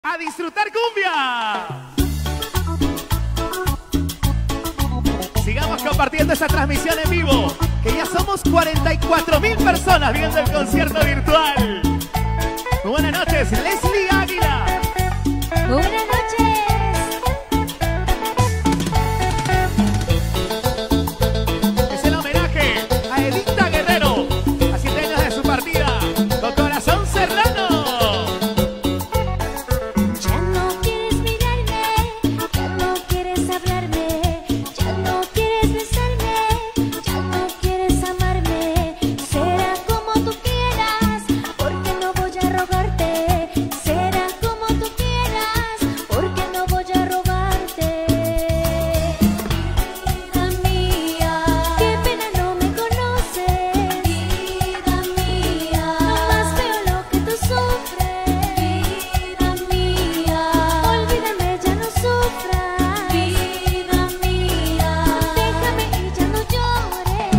¡A disfrutar cumbia! Sigamos compartiendo esta transmisión en vivo, que ya somos 44,000 personas viendo el concierto virtual. Muy buenas noches, Leslie Águila. Muy buenas noches. Es el homenaje a Edita Guerrero, a 7 años de su partida, con Corazón Serrano. Ya no quieres mirarme, ya no quieres hablarme, ya no quieres besarme, ya no quieres amarme. Será como tú quieras, porque no voy a rogarte. Será como tú quieras, porque no voy a rogarte. Vida mía, qué pena no me conoces. Vida mía, no más veo lo que tú sufres. Vida mía, olvídame, ya no sufras. Vida mía, déjame y ya no llores.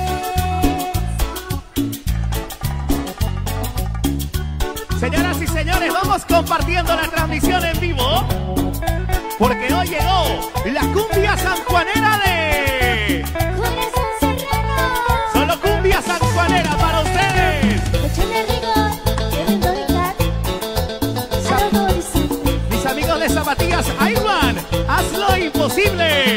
Señoras y señores, vamos compartiendo la transmisión en vivo, porque hoy llegó la cumbia sanjuanera de... Corazón Serrano, Solo cumbia sanjuanera para ustedes. échale rigor, quieren doricar. Saludos, Horizonte. Mis amigos de Zapatillas Ayman, hazlo imposible.